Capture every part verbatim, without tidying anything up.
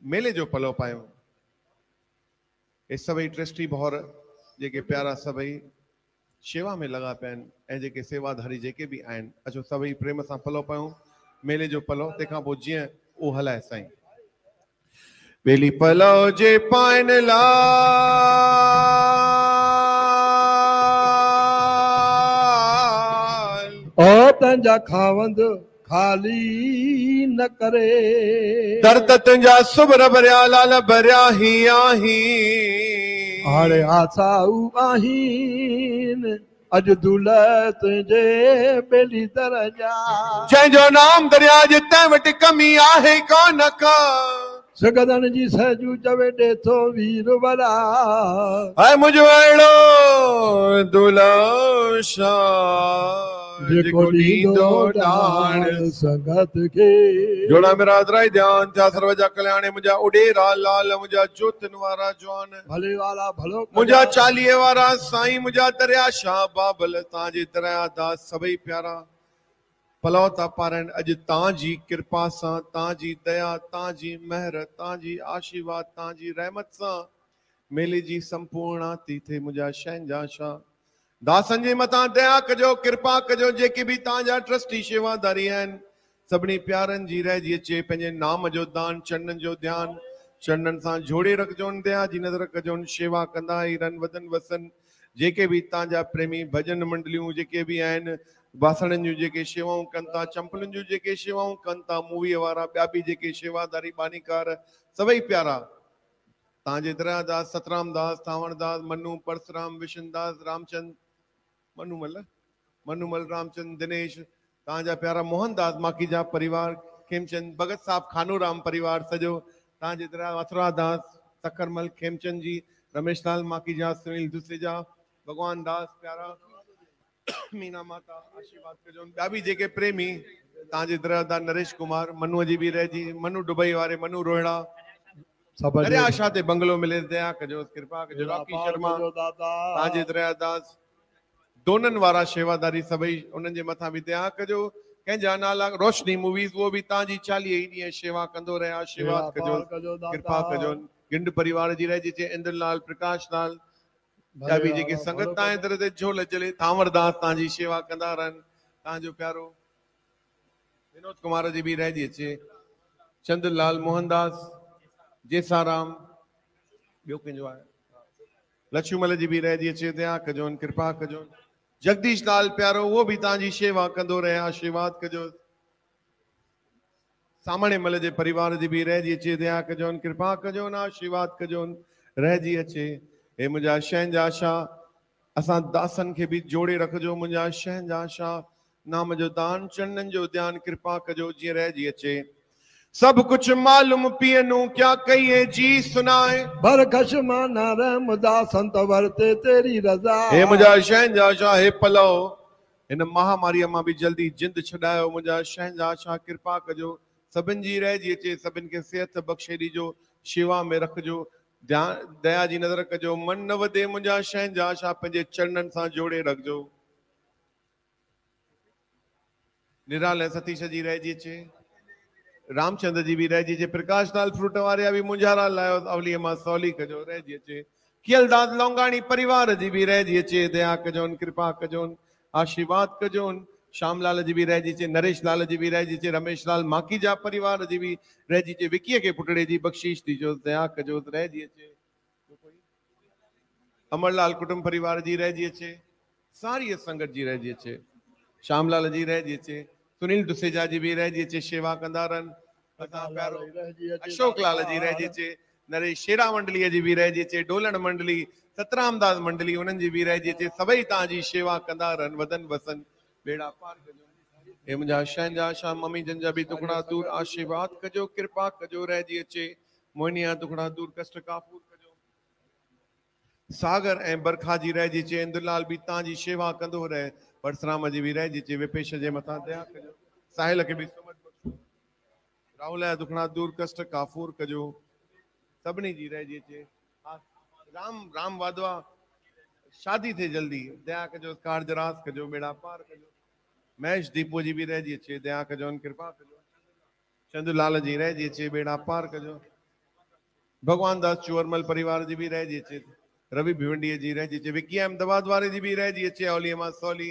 मेले जो पलो पायूं। ये सभई ट्रस्टी भौर जेके प्यारा सभई शेवा में लगा पिया आहिनि ऐं जेके सेवाधारी जेके बि आहिनि, अचो सभई प्रेम सां पलो पायूं मेले जो पलो। तंहिंखां पोइ जीअं उहो हलाए साईं। बेली पलो जे पाइन लाल ओ तंजा खावंद खाली न करे, दर्द तुंहिंजा सुबर भरिया लाल भरिया ही आही, हाणे आसाऊ आहिनि अॼु दुल्ह तुंहिंजे बेली दरजा। जंहिंजो नाम दरिया जे तंहिं वटि कमी आहे कोन का, सगदन जी सहजू चवे ॾेथो वीर वरा, ऐं मुंहिंजो अहिड़ो दुल्हा शाह जेको ॾींदो ॼाण संगत खे। जोड़ा मेरा अदराई ध्यान थिया सर्व जा कल्याण मुंहिंजा उडेरा लाल मुंहिंजा जोतन वारा जवान भले वाला भलो मुंहिंजा चालीहे वारा साईं मुंहिंजा दरिया शाह बाबल तव्हांजे दरिया दास सभई प्यारा पलो था पारनि। अॼु तव्हांजी कृपा सां तव्हांजी दया तव्हांजी महर तव्हांजी आशीर्वाद तव्हांजी रहमत सां मेले जी संपूर्णाती थिए। मुंहिंजा शहंशाह दासनि जे मथां दया कजो कृपा कजो। जेके बि तव्हांजा ट्रस्टी शेवादारी आहिनि सभिनी प्यारनि जी रहिजी अचे पंहिंजे नाम जो दान चरणनि जो ध्यानु चरणनि सां जोड़े रखजोनि। दया जी नज़र कजोनि। शेवा कंदा ई रन वदन वसन। जेके बि तव्हांजा प्रेमी भजन मंडलियूं जेके बि आहिनि बासणनि जूं जेके शेवाऊं कनि था, चंपलुनि जूं जेके शेवाऊं कनि था, मूवीअ वारा ॿिया बि जेके शेवादारी बानीकार सभई प्यारा तव्हांजे दरिया दास सतराम दास थावण दास मनु परसराम विशन दास रामचंद मनुमल मनुमल रामचंद दिनेश तव्हांजा प्यारा मोहन दास माखीजा परिवार खेमचंद भगत साहब खानूराम परिवार सॼो तव्हांजे दरिया मथुरा दास तखरमल खेमचंद जी रमेश लाल माखीजा सुनील दुसेजा भगवान दास प्यारा मीना माता आशीर्वाद कजो। ॿिया बि जेके प्रेमी तव्हांजे दरिया दास नरेश कुमार मनुअ जी बि रहिजी मनु दुबई वारे मनु रोहिड़ा दरिया शाह ते बंगलो मिले दया कजो कृपा कजो। रॉकी शर्मा तव्हांजे दरिया दास दोननि वारा शेवादारी सभई उन्हनि जे मथां बि दया कजो। कंहिंजा नाला रोशनी मूवीज़ उहो बि तव्हांजी चालीह ई ॾींहं शेवा कंदो रहे आशीर्वाद कजो कृपा कजो। गिंड परिवार जी रहिजी अचे इंद्रलाल प्रकाश लाल ॿिया बि जेके संगत तव्हांजे दर ते झोल चले थांवरदास तव्हांजी शेवा कंदा रहनि। तव्हांजो प्यारो विनोद कुमार जी बि रहिजी अचे चंद्रलाल मोहनदास जेसाराम ॿियो कंहिंजो आहे लक्ष्मण जी बि रहिजी अचे दया कजो कृपा कजो। जगदीश लाल प्यारो उहो बि तव्हांजी शेवा कंदो रहे आशीर्वाद कजो। सामणे मल जे परिवार जी बि रहिजी अचे दया कजो कृपा कजो आशीर्वाद कजो रहिजी अचे। हे मुंहिंजा शहंशाह शाह असां दासनि खे बि जोड़े रखजो। मुंहिंजा शहंशाह शाह नाम जो दान चरणनि जो ध्यानु कृपा कजो जीअं रहिजी अचे। सब कुछ मालूम पियनू क्या कहिए जी सुनाए बरकश माना रहमदा संत वरते तेरी रजा। हे मुंहिंजा शहंशाह शाह हे पलो हिन महामारीअ मां बि जल्दी जिंद छॾायो। मुंहिंजा शहंशाह शाह कृपा कजो सभिनि जी रहिजी अचे सभिनि खे सिहत बख़्शे ॾिजो शेवा में रखजो ध्यान दया जी नज़र कजो। मन न वधे मुंहिंजा शहंशाह शाह पंहिंजे चरणनि सां जोड़े रखजो। निराल सतीश जी रहिजी अचे रामचंद्र जी भी रहिजी अचे। प्रकाश लाल फ्रूट वारे भी मुंझारा लायो अवलीअ मां सवली कजो रहिजी अचे। खियलदास लौंगाणी परिवार जी भी रहिजी अचे दया कजोन कृपा कजोन आशीर्वाद कजोन। श्यामलाल जी भी रहिजी अचे नरेश लाल जी भी रहिजी अचे रमेश लाल माखीजा परिवार जी भी रहिजी अचे। विकीअ खे पुटड़े जी बख़्शीश ॾिजो दया कजो रहिजी अचे। अमरलाल कुटुंब परिवार जी रहिजी अचे। सारी संगत जी रहिजी अचे। श्यामलाल जी रहिजी अचे। सुनील दुसेजा जी भी रहिजी अचे शेवा कंदा रहनि। अशोक लाल जी रहिजी अचे। नरेश शेरा मंडलीअ जी भी रहिजी अचे। डोलण मंडली सतराम दास मंडली उन्हनि जी भी रहिजी अचे। सभई तव्हांजी शेवा कंदा रहनि वदन वसन बेड़ा पार कजो। हे मुंहिंजा शहंशाह शाह मम्मी जन जा भी दुखड़ा दूर आशीर्वाद कजो कृपा कजो रहिजी अचे। मोहिनिया दुखड़ा दूर कष्ट काफूर कजो। सागर ऐं बरखा जी रहिजी अचे। इंद्रलाल भी तव्हांजी शेवा कंदो रहे। परसराम जी भी रहिजी अचे। विपेश जे मथां दया कजो। साहिल खे भी सुमत बख़्शो। राहुल जा दुखड़ा दूर कष्ट काफूर कजो सभिनी जी रहिजी अचे। राम राम वाधवा शादी थे जल्दी दया कजो कारज रास कजो बेड़ा पार कजो। महेश दीपो जी भी रहिजी अचे दया कजो कृपा कजो। चंदूलाल जी रहिजी अचे बेड़ा पार कजो। भगवान दास चूरमल परिवार जी भी रहिजी अचे, रवि भिवंडी जी रहिजी अचे, विकी अहमदाबाद वारे जी भी रहिजी अचे, औली मां सौली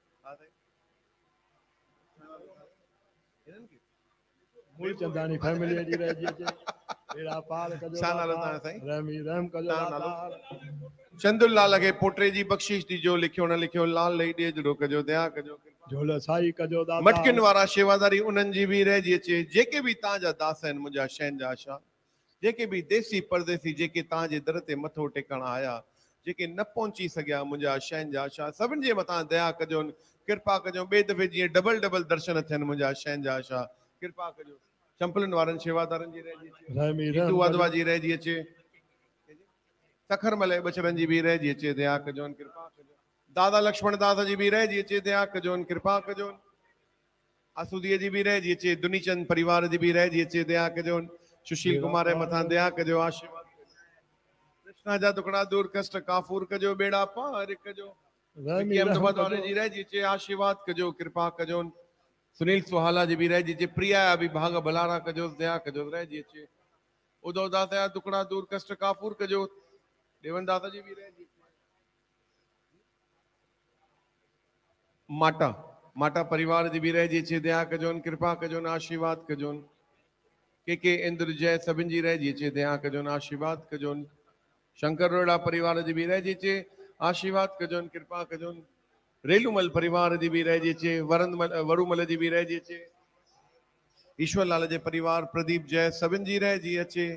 मूलचंदानी फैमिली जी रहिजी अचे, बेड़ा पार कजो छा नालो दातार, तव्हां साईं? रहमी रहम कजो तव्हां नालो? दातार। चंदुलाल खे पोटे जी बख़्शिश ॾिजो, लिखियो न लिखियो, लाल लई ॾिजो कजो, दया कजो। झोल साई कजो दातार। मटकिन वारा शेवादारी उन्हनि जी बि रहिजी अचे, जेके बि तव्हांजा दास आहिनि मुंहिंजा शहंजा शाह, जेके बि देसी परदेसी जेके तव्हांजे दर ते मथो टेकण आया, जेके न पहुची सघिया मुंहिंजा शहंजा शाह, सभिनि जे मथां दया कजो, कृपा कजो। ॿिए दफ़े जीअं डबल डबल दर्शन थियनि मुंहिंजा शहंजा शाह, कृपा कजो। चंपलनि वारनि शेवादारनि जी रहिजी अचे, रहमी हिंदू रहम वाधवा कजो। जी रहिजी अचे, सखर मले बचरनि जी बि रहिजी अचे, दया कजो, कृपा कजो। दादा लक्ष्मण दास जी बि रहिजी अचे, दया कजो, कृपा कजो। आसूदीअ जी बि रहिजी अचे, दुनीचंद परिवार जी बि रहिजी अचे, दया कजो। सुशील कुमार जे मथां दया कजो, आशीर्वाद कृष्णा जा दुखड़ा दूर, कष्ट काफ़ूर कजो, बेड़ा पार कजो। विकी अहमदाबाद वारे जी रहिजी अचे, आशीर्वाद कजो, कृपा कजो। सुनील सुहाला जी बि रहिजी अचे, प्रिया जा बि भाग भलारा कजो, दया कजो, रहिजी अचे। उद्धव दास जा दुखड़ा दूर, कष्ट काफ़ूर कजो, देवन दास जी बि रहिजी अचे। माटा माटा परिवार जी बि रहिजी अचे, दया कजो, कृपा कजो, आशीर्वाद कजो। के के इंद्र जय सभिनि जी रहिजी अचे, दया कजो, आशीर्वाद कजो। शंकर रोड़ा परिवार जी बि रहिजी अचे, आशीर्वाद कजो, कृपा कजो। रेलूमल परिवार जी बि रहिजी अचे, वरंदमल वरुमल जी बि रहिजी अचे, ईश्वर लाल जे परिवार प्रदीप जय सभिनि जी रहिजी अचे।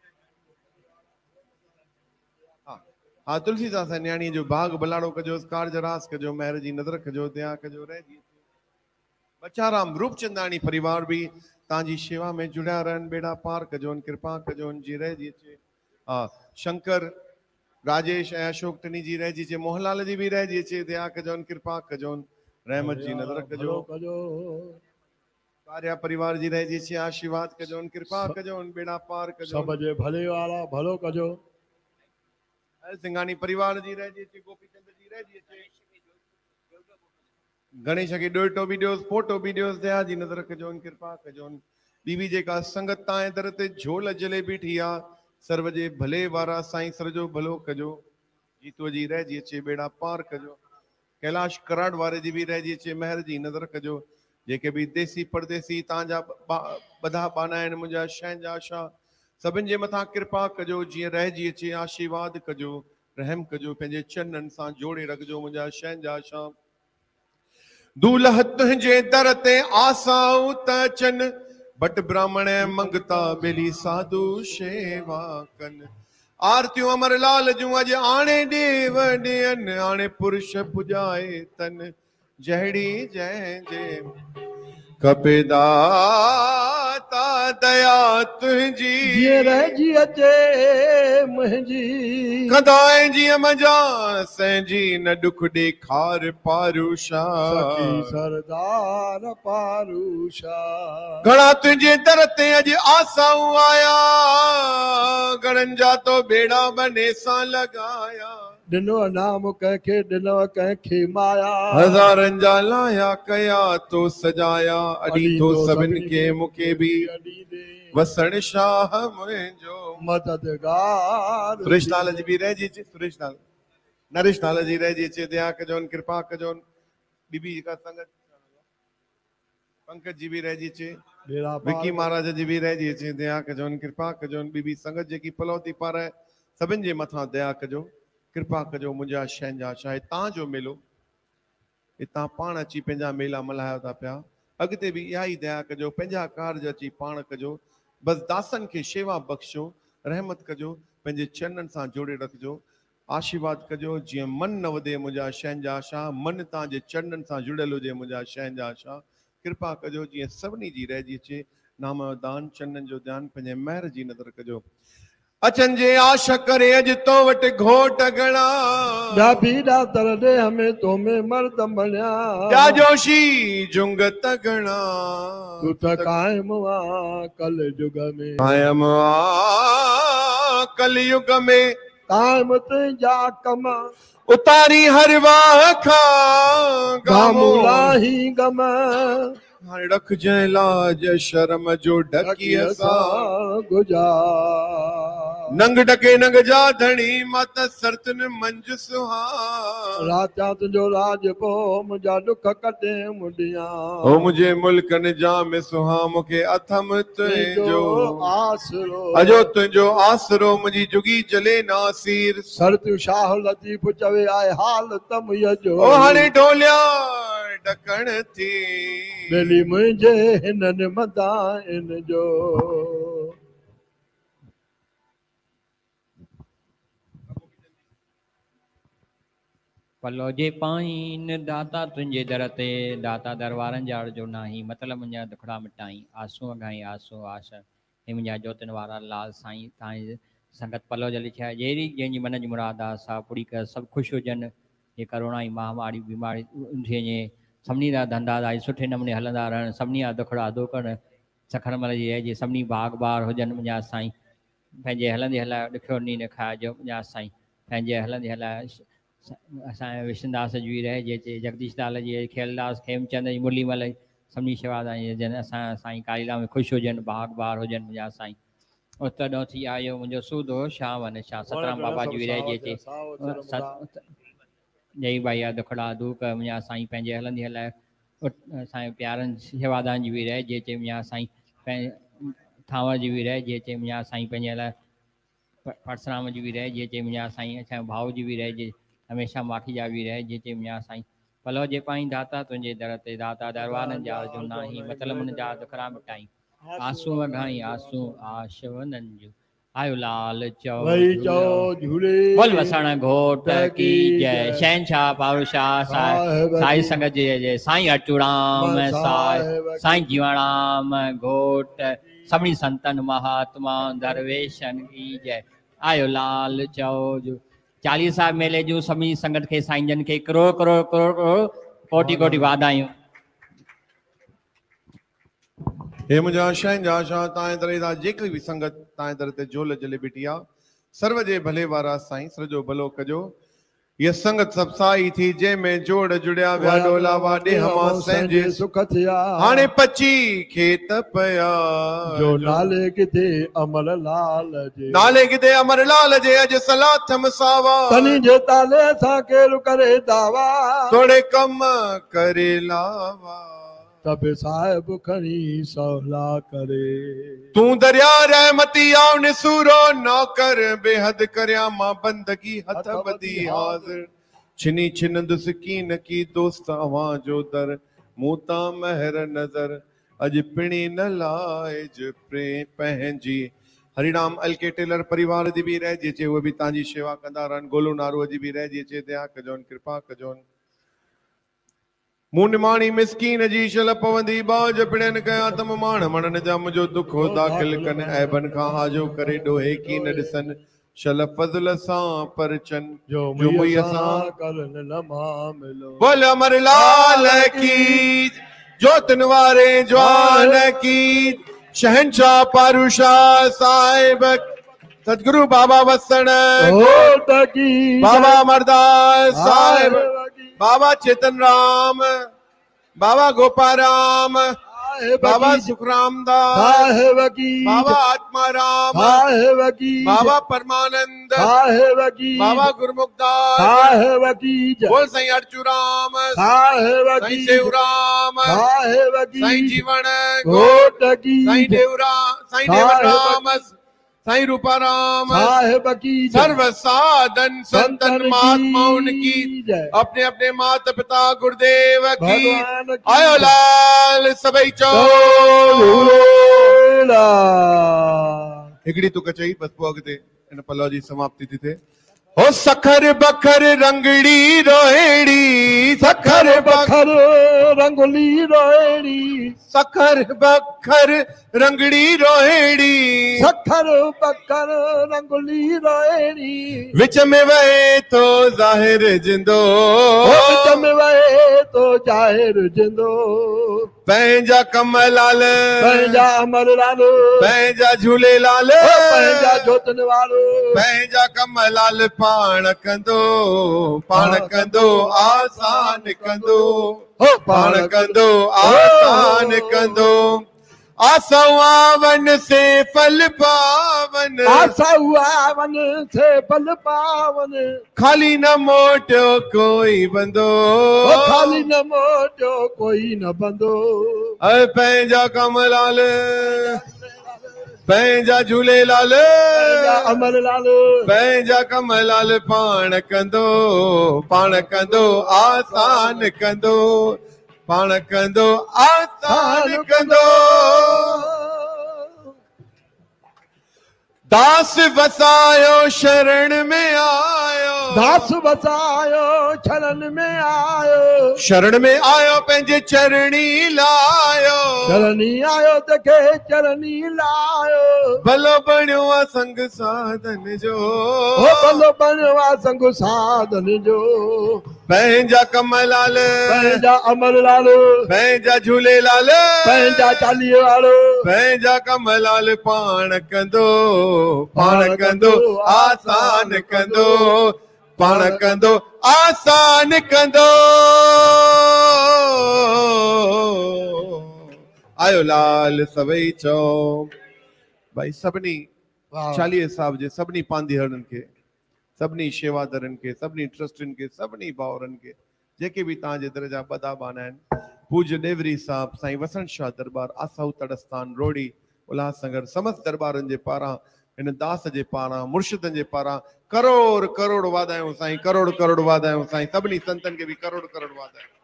हा हा तुलसीदास न्याणी जो भाग भलाड़ो कजो, कारज रास कजो, महर जी नज़र कजो, दया कजो, रहिजी अचे। बचाराम रूपचंदानी परिवार भी तव्हांजी शेवा में जुड़िया रहनि, बेड़ा पार कजो, कृपा कजो, जी रहिजी अचे। हा शंकर राजेश ऐं अशोक टनी जी रहिजी अचे, मोहनलाल जी बि रहिजी अचे, दया कजो, कृपा कजो, रहमत जी नज़र कजो। कार्या परिवार जी रहिजी अचे, आशीर्वाद कजो, कृपा कजो, बेड़ा पार कजो। सब जे भले वाला भलो कजो। सिंघानी परिवार जी रहिजी अचे, गोपीचंद जी रहिजी अचे, गणेश खे ॾोइटो बि ॾियोसि, फोटो बि ॾियोसि, दया जी नज़र कजो, कृपा कजो। ॿी जेका संगत तव्हांजे दर ते झोल जले बीठी आहे, सर्व जे भले वारा साईं सर जो भलो कजो, जीतो जी रहिजी अचे, बेड़ा पार कजो। कैलाश कराड़ वारे जी बि रहिजी अचे, महर जी नज़र कजो। जेके बि देसी परदेसी तव्हांजा ॿधा बाना आहिनि मुंहिंजा शहंजा शाह, सभिनि जे मथां कृपा कजो, जीअं रहिजी अचे, आशीर्वाद कजो, रहम कजो, पंहिंजे चरणनि सां जोड़े रखिजो मुंहिंजा शहंजा शाह। दूल्ह तुंहिंजे दर ते आसाऊं त अचनि, भट ब्राह्मण मंगता बेली साधु शेवा कनि। आरतियूं अमरलाल जूं अॼु आणे ॾेव ॾियनि, आणे पुरुष पुॼाए तन, जहिड़ी जंहिंजे खपे दाता दया तुंहिंजी, जीअं रहिजी अचे मुंहिंजी कदाई जीअं मजा सैंजी, न दुख ॾेखार पारूषा, सखी सरदार पारूषा। घणा तुंहिंजे दर ते अॼु आसाऊं आया, घणनि जा तो बेड़ा बने सां लॻाया। ॾिनो नाम कंहिंखे ॾिनो कंहिंखे माया, हज़ारनि जा लाया कया तो सजाया, अॾी तो सभिनि खे मूंखे बि वसण शाह मुंहिंजो मददगार। सुरेश लाल जी बि रहिजी अचे, सुरेश लाल नरेश लाल जी रहिजी अचे, दया कजो, कृपा कजो। बीबी जेका संगत पंकज जी बि रहिजी अचे, विकी महाराज जी बि रहिजी अचे, दया कजो, कृपा कजो। बीबी संगत जेकी पलौती पाराए, सभिनि जे मथां दया कजो, कृपा कजो, मुंहिंजा शहंजा शाह। तव्हांजो मेलो हितां पाण अची पंहिंजा मेला मल्हायो था पिया, अॻिते बि इहा ई दया कजो, पंहिंजा कारज अची पाण कजो, बसि दासनि खे शेवा बख़्शो, रहमत कजो, पंहिंजे चरणनि सां जोड़े रखिजो, आशीर्वाद कजो, जीअं मन न वधे मुंहिंजा शहंजा शाह, मन तव्हांजे चरणनि सां जुड़ियल हुजे मुंहिंजा शहंजा शाह, कृपा कजो, जीअं सभिनी जी रहिजी अचे। नाम जो दान, चरणनि जो ध्यानु, पंहिंजे महर जी नज़र कजो। अचनि जे आश करे अॼु तो वटि घोट घणा, ॿिया बि ॾातर ॾे हमें तो में मर्द मलिया, ॿिया जोशी जुंग तगणा, तू त कायम आ कल युग में, कायम आ कल युग में, कायम तुंहिंजा कम उतारी हर वाह खां, गामूलाही गम, हाणे रखजांइ लाज शर्म जो ढकी असां, गुजार नंग डके नंग जा धणी माता सरतन मंज सुहा राजा तुझो राज पो मुझा दुख कटे मुंडिया ओ मुझे मुल्कन जा में सुहा मुखे अथम तुझो आसरो अजो तुझो आसरो मुझी जुगी जले नासीर सर तू शाह लतीफ चवे आए हाल तम यजो ओ हाणे ढोलिया डकण थी बेली मुझे हिनन मदा इन जो पलो जे पाइन दाता तुंहिंजे दर ते दाता दरबारनि जा जो नाही मतिलबु मुंहिंजा दुखड़ा मिटाई आसूं अघाई आसूं आश हे मुंहिंजा जोतिन वारा लाल साईं तव्हांजी संगत पलो जली छा जहिड़ी जंहिंजी मन जी मुराद आहे सा पूरी कर सभु ख़ुशि हुजनि ये करोना जी महामारी बीमारी थिए सभिनी जा धंधा दाई सुठे नमूने हलंदा रहनि सभिनी जा दुखड़ा दूर कनि सखरमल जी जे सभिनी बाग बार हुजनि मुंहिंजा साईं पंहिंजे हलंदे हलाए ॾुखियो नी न खाइजो मुंहिंजा साईं पंहिंजे हलंदे हलाए असांजे विष्णुदास जी रहिजे चे जगदीश लाल जी खेलदास खेमचंद जी मुरलीमल सभिनी शेवादार जन असां साईं कालीराम में ख़ुशि हुजनि बाग बार हुजनि मुंहिंजा साईं उतॾो थी आयो मुंहिंजो सूदो शावन शाह सतराम बाबा जी रहिजे चे जय भाई आहे दुखड़ा दूर कर मुंहिंजा साईं पंहिंजे हलंदी हलाए असांजे प्यारनि शेवादारनि जी बि रहिजे चे मुंहिंजा साईं पंहिंजे थांवर जी बि रहिजे चे मुंहिंजा साईं पंहिंजे हलाए परसराम जी बि रहिजे चे मुंहिंजा साईं असांजे भाऊ जी बि रहिजे हमेशा माखी जा बि रहिजे चे मुंहिंजा साईं पलो जे पाई दाता तुंहिंजे दर ते दाता दरबारनि जा जो नाही मतिलबु हुन जा दुखड़ा मिटाई आसूं अघाई आसूं आशवननि जो आयो लाल चओ वही चओ झूले बोल वसण घोट की जय शहनशाह पारुशाह साईं साईं संगत जी जय साईं अटूराम साईं साईं जीवाराम घोट सभिनी संतन महात्मा दरवेशन की जय आयो लाल चओ जो चालीसा मेले जूं सभिनी संगत खे साईं जन खे करोड़ करोड़ करोड़ करोड़ कोटि कोटि वाधायूं हे मुंहिंजा शहंशाह शाह तव्हांजे दर तां जेकरी बि संगत तव्हांजे दर ते झोल जले बीठी आहे सर्व जे भले वारा साईं सर जो भलो कजो ये संगत सब साई थी जे में जोड़ जुड़िया विया डोला वाडे हमा संजे सुख थिया हाणे पची खेत पया जो नाले किथे अमर लाल जे नाले किथे अमर लाल जे अज सलाथम सावा तनी जे ताले सा केरु करे दावा थोड़े कम करे लावा तब साहिब खणी सहला करे तू दरिया रहमती आओ निसूरो नौकर बेहद करया मां बंदगी हथ बदी हाजिर छिनी छिनंदुस कीन की दोस्त अवां जो दर मूता महर नजर अज पिणी न लाइज प्रे पंहिंजी हरिराम अलके टेलर परिवार जी भी रहिजे चे उहे भी तव्हांजी शेवा कंदा रहनि गोलू नारो जी भी रहिजे चे दया कजोन कृपा कजोन मुंड माणी मिसकीन जी शल पवंदी बाज पिड़न कया तम माण मणन जा मुझो दुखो दाखिल कन ऐबन खां आजो करे डोहे की न ॾिसन शल फज़ल सां परचन जो जो मुई मुई असां असां करन लम्हा मिलो बोल अमर लाल की जोतन वारे जवान की शहनशाह पारुशाह साहिब सतगुरु बाबा वसण होत की बाबा अमरदास साहिब बाबा चेतन राम बाबा गोपाराम बाबा सुखराम दास साहिब की बाबा आत्मा राम साहिब की बाबा परमानंद साहिब की बाबा गुरमुखदास साहिब की बोल साईं अर्चुराम साहिब साईं की सेवराम साहिब की साईं जीवन होत की साईं देवरा साईं देवराम साईं रूपाराम साहिब की सर्व साधन संतन संतन महात्माओं की की जय। अपने अपने माता पिता गुरुदेव की भगवान की आयो लाल सबई चो झूलेलाल। हिकड़ी तुक चई बस पोइ अॻिते इन पलो जी समाप्ति थी थिए हो सखर बखर रंगड़ी रोहेड़ी सखर बखर बखर रंगली रोएड़ी सखर बखर रंगड़ी रोहेड़ी सखर बखर रंगली रोएड़ी विच में वहे तो ज़ाहिर जिंदो विच में वहे तो जाहिर जिंदो पंहिंजा कमलाल पंहिंजा अमर लाल पंहिंजा झूलेलाल पंहिंजा जोतन वालो पंहिंजा कमलाल पाण कंदो पाण कंदो आसान कंदो पाण कंदो आसान कंदो आसवावन से फल पावन, आसवावन से फल पावन, खाली न मोटो कोई बंदो, ओ खाली न मोटो कोई न बंदो, अरे पंहिंजा कमलाल पंहिंजा झूलेलाल अमरलाल, पंहिंजा कमलाल पाण कंदो, पाण कंदो आसान कंदो, पाण कंदो आसान कंदो। दास वसायो शरण में आयो, दास वसायो शरण में आयो, शरण में आयो पंहिंजे चरणी लायो, चरणी आयो तके चरणी लायो, भलो बणियो आहे संग साधन जो, ओ भलो बणियो आहे संग साधन जो, पंहिंजा कमलाल पंहिंजा अमरलाल, पंहिंजा झूलेलाल पंहिंजा चालीहे वारो, पंहिंजा कमलाल पाण कंदो, पाण कंदो आसान कंदो, पाण कंदो आसान कंदो। आयो लाल सभई चओ भाई सभिनी चालीहे साहिब जे सभिनी पांधीहड़नि खे, सभिनी शेवादरनि खे, सभिनी ट्रस्टियुनि खे, सभिनी भाउरनि खे जेके बि तव्हांजे दर जा बदा बाना आहिनि, पूज्य देवरी साहिब, साईं वसंत शाह दरबार, आसाऊ तड़स्थान रोड़ी, उल्हासनगर, समस्त दरबारनि जे पारां, इन दास जे पारां, मुर्शिदनि जे पारां करोड़ करोड़ वाधायूं साईं, करोड़ करोड़ वाधायूं साईं, सभिनी संतनि खे बि करोड़ करोड़ वाधायूं।